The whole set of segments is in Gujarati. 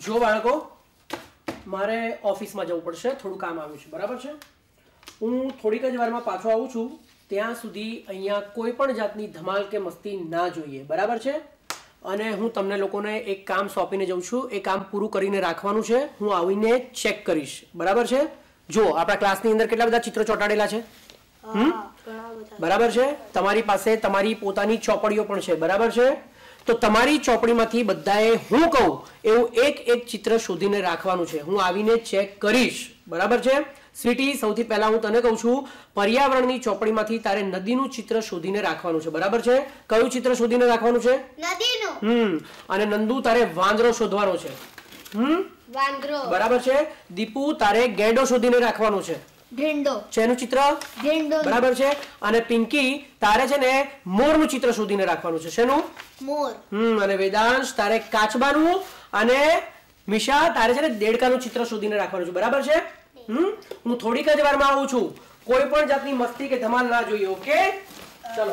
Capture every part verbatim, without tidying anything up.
જો બાળકો મારે ઓફિસમાં જવું પડશે, થોડું કામ આવ્યું છે, બરાબર છે? હું થોડીક જ વારમાં પાછો આવું છું. ત્યાં સુધી અહીંયા કોઈ પણ જાતની ધમાલ કે મસ્તી ના જોઈએ, બરાબર છે? અને હું તમને લોકોને એક કામ સોંપીને જઉં છું. એ કામ પૂરું કરીને રાખવાનું છે. હું આવીને ચેક કરીશ, બરાબર છે? જો આપણા ક્લાસની અંદર કેટલા બધા ચિત્રો ચોંટાડેલા છે, હમ બરાબર છે? તમારી પાસે તમારી પોતાની ચોપડીઓ પણ છે, બરાબર છે? તો તમારી ચોપડીમાંથી બધાએ હું કહું એવું એક એક ચિત્ર શોધીને રાખવાનું છે. હું આવીને ચેક કરીશ, બરાબર છે? સ્વીટી, સૌથી પહેલા હું તને કહું છું, પર્યાવરણની ચોપડીમાંથી તારે નદીનું ચિત્ર શોધીને રાખવાનું છે, બરાબર છે? કયું ચિત્ર શોધીને રાખવાનું છે? નદીનું. હમ અને નંદુ તારે વાંદરો શોધવાનો છે. હમ વાંદરો. બરાબર છે. દીપુ, તારે ગેંડો શોધીને રાખવાનો છે. ગેંડો. શેનું ચિત્ર? ગેંડો. બરાબર છે. અને પિંકી, તારે છે ને મોરનું ચિત્ર શોધીને રાખવાનું છે. શેનું? મોર. હમ અને વેદાંશ, તારે કાચબાનું, અને મિશા, તારે છે ને દેડકાનું ચિત્ર શોધીને રાખવાનું છે, બરાબર છે? હમ હું થોડીક જ વારમાં આવું છું. કોઈ પણ જાતની મસ્તી કે ધમાલ ના જોઈએ, ઓકે? ચલો.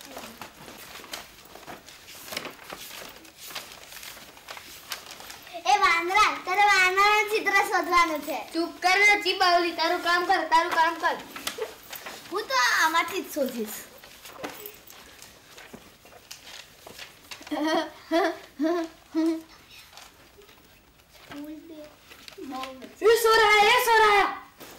એ વાંદરા, તારે વાંદરાનું ચિત્ર શોધવાનું છે. ચૂપ કર ને ચીબાવલી, તારું કામ કર, તારું કામ કર. હું તો આમાંથી જ શોધીશ. ये सो रहा है, ये सो रहा है.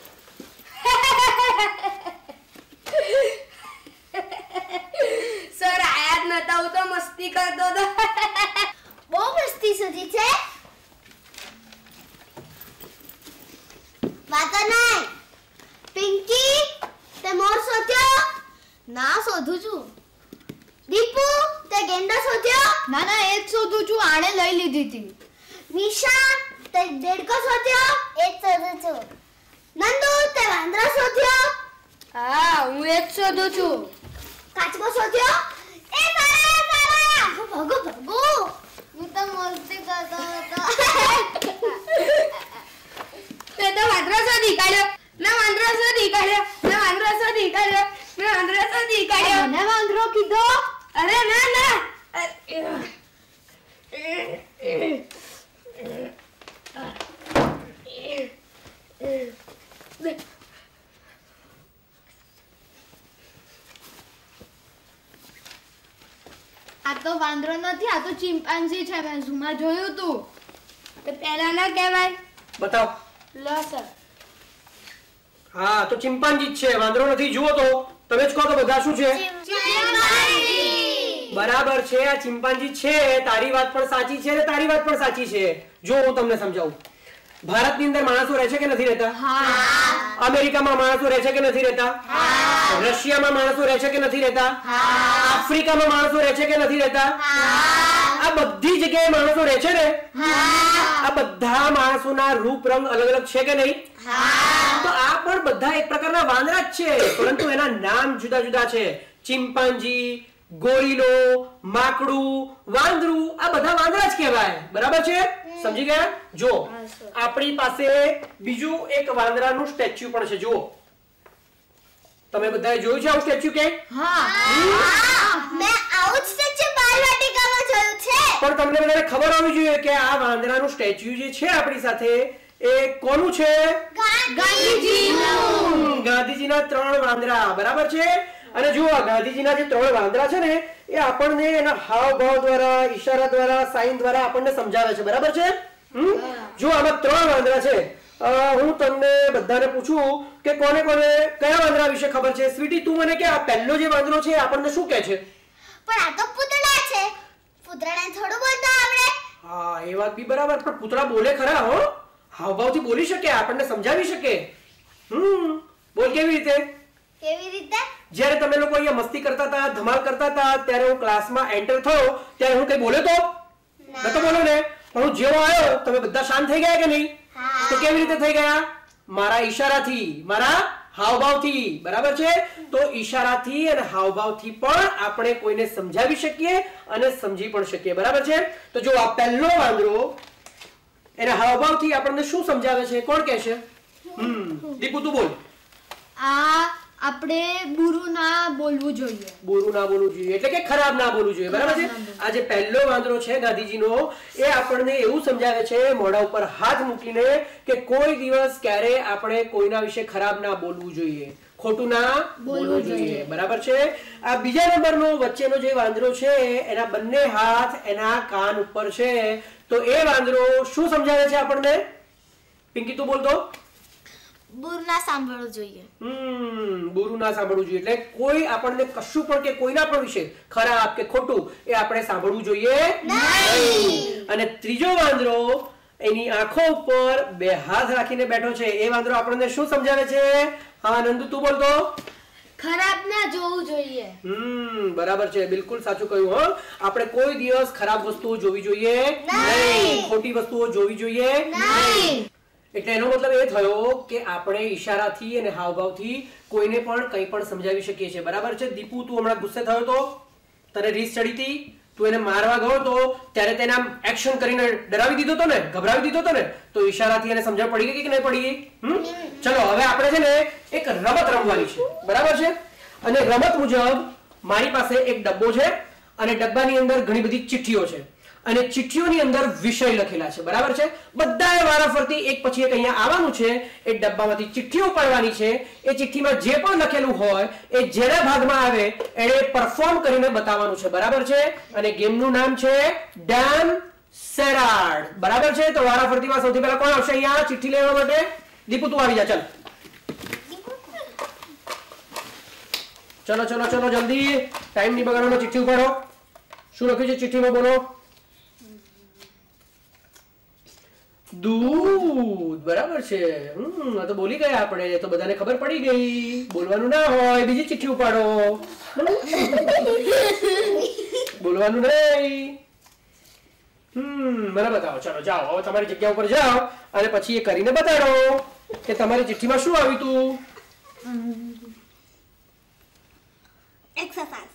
सर आया જ નતા, હું તો મસ્તી કરતો હતો. બહુ મસ્તી શોધી છે. વાતો નહીં. પિંકી, તે મોર શોધ્યો? ના, શોધું છું. દીપુ, તે ગેંડો શોધ્યો? ના ના, એ જ શોધું છું, આણે લઈ લીધી હતી. નિશા, તે દેડકો શોધ્યો? એ જ શોધું છું. નંદુ, તે વાંદરો શોધ્યો? હા, હું એ જ શોધું છું. કાચબો શોધ્યો? એ તારા તારા ભગો ભગો. હું તો મસ્તી કરતો હતો. તે તો વાંદરો શોધી કાઢ્યો. મેં વાંદરો શોધી કાઢ્યો. મેં વાંદરો શોધી કાઢ્યો. મેં વાંદરો શોધી કાઢ્યો. મને વાંદરો કીધો? અરે ના ના. આ તો વાંદરો નથી, આ તો ચિમ્પાન્ઝી છે. મેં ઝૂમાં જોયું તું. તો પહેલા ના કહેવાય. બતાવ. લો સર. હા, તો ચિમ્પાન્જી જ છે, વાંદરો નથી. જુઓ તો તમે જ કહો તો બધા શું છે? બરાબર છે, આ ચિમ્પાન્જી છે. તારી વાત પણ સાચી છે અને તારી વાત પણ સાચી છે. જો હું તમને સમજાવું, ભારતની અંદર માણસો રહે છે કે નથી રહેતા? હા. અમેરિકામાં માણસો રહે છે કે નથી રહેતા? હા. રશિયામાં માણસો રહે છે કે નથી રહેતા? હા. આફ્રિકામાં માણસો રહે છે કે નથી રહેતા? હા. આ બધી જગ્યાએ માણસો રહે છે ને? હા. આ બધા માણસોના રૂપ રંગ અલગ અલગ છે કે નહીં? હા. તો આ પણ બધા એક પ્રકારના વાંદરા જ છે, પરંતુ એના નામ જુદા જુદા છે. ચિમ્પાન્જી, ગોરીલો, માકડું, વાંદરું, આ બધા વાંદરા જ કહેવાય, બરાબર છે? સમજી ગયા? જો આપણી પાસે બીજું એક વાંદરાનું સ્ટેચ્યુ પણ છે. જુઓ, તમે બધાએ જોયું છે આવું સ્ટેચ્યુ કે? હા. મેં આવું સ્ટેચ્યુ બાલવાટિકામાં જોયું છે. પણ તમને બધાને ખબર હોવી જોઈએ કે આ વાંદરાનું સ્ટેચ્યુ જે છે આપણી સાથે, એ કોનું છે? ગાંધીજીનું. ગાંધીજીના ત્રણ વાંદરા, બરાબર છે? અને જુઓ, ગાંધીજીના જે ત્રણ વાંદરા છે ને, એ આપણને એના હાવભાવ દ્વારા, ઈશારા દ્વારા, સાઇન દ્વારા આપણને સમજાવે છે, બરાબર છે? હમ જો આમાં ત્રણ વાંદરા છે. હું તમને બધાને પૂછું કે કોને કોને કયા વાંદરા વિશે ખબર છે? સ્વીટી, તું મને કે આ પહેલો જે વાંદરો છે આપણને શું કહે છે? પણ આ તો પૂતળા છે. પૂતળાને થોડું બોલતા આવડે. હા, એ વાત બી બરાબર. પણ પૂતળા બોલે ખરા? હો, હાવભાવથી બોલી શકે, આપણને સમજાવી શકે. હમ બોલ. કેવી રીતે? કેવી રીતે? જ્યારે તમે લોકો અહીંયા મસ્તી કરતા હતા, ધમાલ કરતા હતા, ત્યારે હું ક્લાસમાં એન્ટર થયો ત્યારે હું કઈ બોલ્યો તો નતો બોલ્યો ને? પણ હું જેવો આવ્યો તમે બધા શાંત થઈ ગયા કે નહીં? તો કેવી રીતે થઈ ગયા? મારા ઈશારાથી, મારા હાવભાવથી, બરાબર છે? તો ઈશારાથી અને હાવભાવથી પણ આપણે કોઈને સમજાવી શકીએ અને સમજી પણ શકીએ, બરાબર છે? તો જો આ પહેલો વાંદરો એના હાવભાવથી આપણને શું સમજાવે છે? કોણ કહેશે? હમ દીપુ, તું બોલ. આ આપણી આપણે બુરું ના બોલવું જોઈએ. બુરું ના બોલવું જોઈએ એટલે કે ખરાબ ના બોલવું જોઈએ, બરાબર છે. આ જે પહેલો વાંદરો છે ગાંધીજીનો, એ આપણને એવું સમજાવે છે મોઢા ઉપર હાથ મૂકીને કે કોઈ દિવસ ક્યારે આપણે કોઈના વિશે ખરાબ ના બોલવું જોઈએ, ખોટું ના બોલવું જોઈએ, બરાબર છે. આ બીજા નંબરનો વચ્ચેનો જે વાંદરો છે એના બંને હાથ એના કાન ઉપર છે, તો એ વાંદરો શું સમજાવે છે આપણને? પિંકી તું બોલ તો. બુરું ના સાંભળવું જોઈએ. હમ બુરું ના સાંભળવું જોઈએ એટલે કોઈ આપણને કશું પણ કે કોઈના પણ વિશે ખરાબ કે ખોટું એ આપણે સાંભળવું જોઈએ નહીં. અને ત્રીજો વાંદરો એની આંખો ઉપર બે હાથ રાખીને બેઠો છે, એ વાંદરો આપણને શું સમજાવે છે? હા નંદુ તું બોલ તો. ખરાબ ના જોવું જોઈએ. હમ બરાબર છે, બિલકુલ સાચું કહ્યું. હો આપણે કોઈ દિવસ ખરાબ વસ્તુઓ જોવી જોઈએ નહીં, ખોટી વસ્તુઓ જોવી જોઈએ નહીં. એટલે એનો મતલબ એ થયો કે આપણે ઈશારાથી અને હાવભાવથી કોઈને પણ કંઈ પણ સમજાવી શકીએ છીએ, બરાબર છે. દીપુ તું હમણાં ગુસ્સે થયો તો, તને રીસ ચડી હતી, તું એને મારવા ગયો તો ત્યારે તેને આમ એક્શન કરીને ડરાવી દીધો તો ને, ગભરાવી દીધો તો ને, તો ઈશારાથી એને સમજણ પડી ગઈ કે નહીં પડી ગઈ? હમ ચલો હવે આપણે છે ને એક રમત રમવાની છે, બરાબર છે. અને રમત મુજબ મારી પાસે એક ડબ્બો છે અને ડબ્બાની અંદર ઘણી બધી ચિઠ્ઠીઓ છે અને ચિઠ્ઠીઓની અંદર વિષય લખેલા છે, બરાબર છે. બધાએ વારાફરતી એક પછી એક અહીંયા આવવાનું છે, એ ડબ્બામાંથી ચિઠ્ઠીઓ પાડવાની છે. એ ચિઠ્ઠીમાં જે પણ લખેલું હોય એ જેના ભાગમાં આવે એને પરફોર્મ કરીને બતાવવાનું છે, બરાબર છે. અને ગેમનું નામ છે ડેન સેરાડ, બરાબર છે. તો વારાફરતીમાં સૌથી પહેલા કોણ આવશે અહીંયા ચિઠ્ઠી લેવા માટે? દીપુ તું આવી જા, ચાલ. ચલો ચલો ચલો જલ્દી, ટાઈમ નહીં બગાડવાનો, ચિઠ્ઠી ઉપાડો. શું લખ્યું છે ચિઠ્ઠીમાં બોલો? દૂધ, બરાબર છે. હમ તો બોલી ગયા આપણે, તો બધાને ખબર પડી ગઈ. બોલવાનું ના હોય, બીજી ચિઠ્ઠી ઉપાડો. બોલવાનું નહીં. હમ મને બતાવો. ચલો જાઓ, હવે તમારી જગ્યા ઉપર જાઓ અને પછી એ કરીને બતાડો કે તમારી ચિઠ્ઠીમાં શું આવ્યું તું. એક્સરસાઇઝ.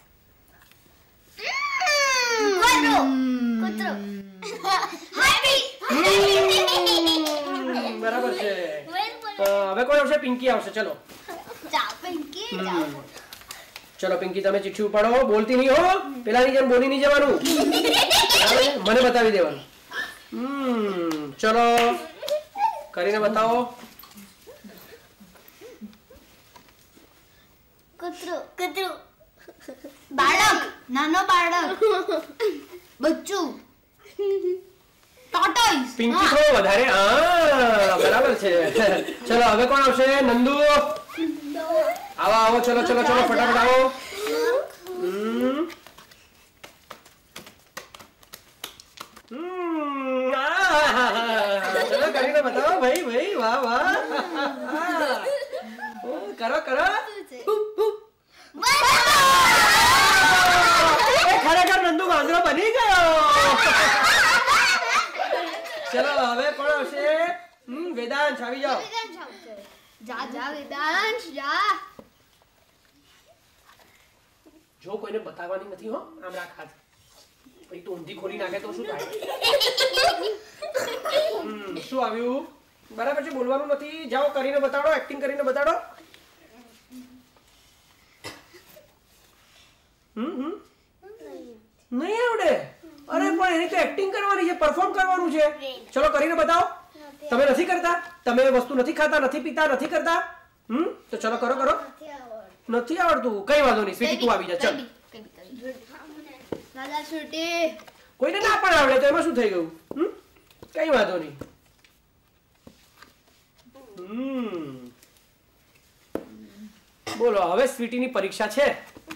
કૂતરો કૂતરો. હેપી. બરાબર છે. હવે કોણ આવશે? પિંકી આવશે. ચલો જાઓ પિંકી જાઓ. ચલો પિંકી તમે ચિઠ્ઠી ઉપાડો, બોલતી નહીં હો, પેલાની જેમ બોલી નહીં જવાનું, મને બતાવી દેવાનું. હમ ચલો કરીને બતાવો. કૂતરો કૂતરો. બાળક, નાનો બાળક, બચ્ચું, ટોટોઈસ. પિંકી થોડો વધારે. હા બરાબર છે. ચલો હવે કોણ આવશે? નંદુ આવો આવો, ચલો ચલો ચલો ફટાફટ આવો. હમ હમ ચલો કરીને બતાવો ભાઈ ભાઈ, વાહ વાહ, કરો કરો. ખરેખર નંદુ વાંદરો બની ગયો. ચલો હવે કોણ આવશે? હમ વેદાંશ આવી જાઓ. જા જા વેદાંશ જા. જો કોઈને બતાવવાની નથી હો, આમ રાખ હાથ, પછી તું ઊંધી ખોલી નાખે તો શું થાય? હમ શું આવ્યું? બરાબર છે, બોલવાનું નથી. જાઓ કરીને બતાડો, એક્ટિંગ કરીને બતાડો. હમ હમ નહીં આવડે? અરે પણ એની તો એક્ટિંગ કરવાની છે, પરફોર્મ કરવાનું છે. ચલો કરીને બતાવો. તમે નથી કરતા? તમે વસ્તુ નથી ખાતા, નથી પીતા, નથી કરતા? હમ તો ચલો કરો કરો. નથી આવડતું? કઈ વાંધો નહીં, સ્વીટી તું આવી જા. ચલ દાદા છૂટી. કોઈને ના પણ આવડે તો એમાં શું થઈ ગયું? હમ કઈ વાંધો નહીં. હમ બોલો હવે સ્વીટીની પરીક્ષા છે.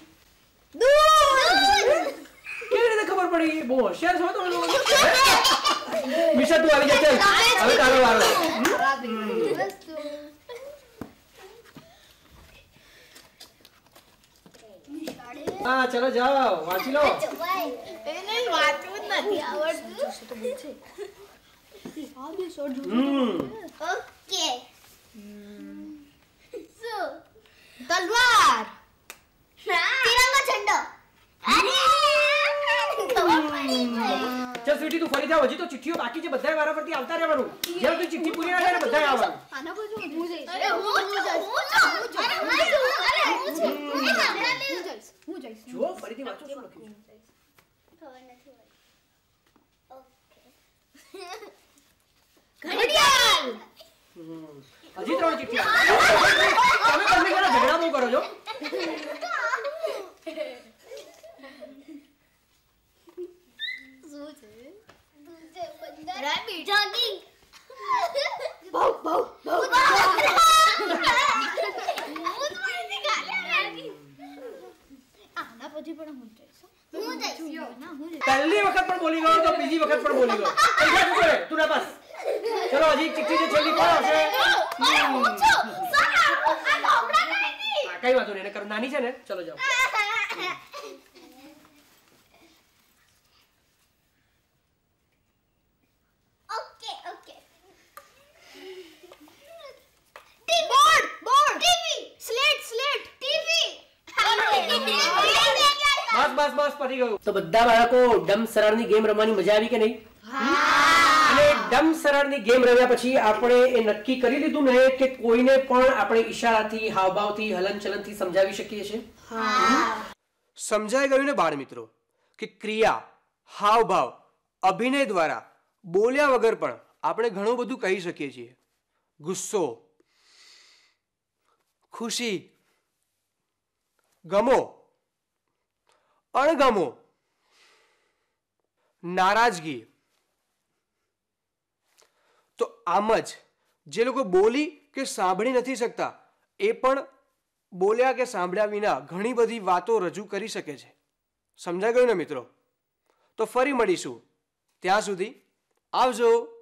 કેવી રીતે ખબર પડી? બહુ હોશિયાર છો તમે લોકો. મિશા તું આવી જા. ચાલ હવે તારો વારો. હા ચલો જાઓ, વાંચી લો. એને વાંચવું જ નથી આવડતું. હમ ઓકે. સો તલવાર. તિરંગા ઝંડો. અરે ખબર પડી ગઈ. ચાલ સ્વીટી તું ફરી જાવ, હજી તો ચિઠ્ઠીઓ બાકી છે, બધાય વારા પરથી આવતા રહેવાનું. જ્યારે તું ચિઠ્ઠી પૂરી ના થાય ને બધાય આવવાનું. આના કોઈ હું જઈશ. અરે હું હું જઈશ. અરે હું અરે હું ફરીથી વાંચો શું લખ્યું છે? ખબર નથી ઓકે ઘડિયાળ હમ હજી ત્રણ ચિઠ્ઠી તમે બંને જણા ઝઘડા બહુ કરો છો. શું છે રેબિટ જોગિંગ બહુ બહુ બહુ આના પછી પણ હું જઈશ હું જઈશ ના હું પહેલી વખત પણ બોલી ગયો તો બીજી વખત પણ બોલી ગયો. પૈસા શું કરે તું ના પાસ. ચલો હજી ચિઠ્ઠી જે છેલ્લી કોણ આવશે? કઈ વાંધો નહીં એને કર નાની છે ને. ચલો જાઓ. Okay okay board board TV slate slate TV બસ બસ બસ પતી ગયું. તો બધા બાળકો ડમ સરાળની ગેમ રમવાની મજા આવી કે નહીં? અને ડમ સરાળની ગેમ રમ્યા પછી આપણે એ નક્કી કરી લીધું ને કે કોઈને પણ આપણે ઈશારાથી હાવભાવથી હલનચલનથી સમજાવી શકીએ છીએ. સમજાઈ ગયું ને બાળ મિત્રો કે ક્રિયા હાવભાવ અભિનય દ્વારા બોલ્યા વગર પણ આપણે ઘણું બધું કહી શકીએ છીએ. ગુસ્સો, ખુશી, ગમો, અણગમો, નારાજગી. તો આમ જ જે લોકો બોલી કે સાંભળી નથી શકતા એ પણ બોલ્યા કે સાંભળ્યા વિના ઘણી બધી વાતો રજૂ કરી શકે છે. સમજાઈ ગયું ને મિત્રો? તો ફરી મળીશું. ત્યાં સુધી આવજો.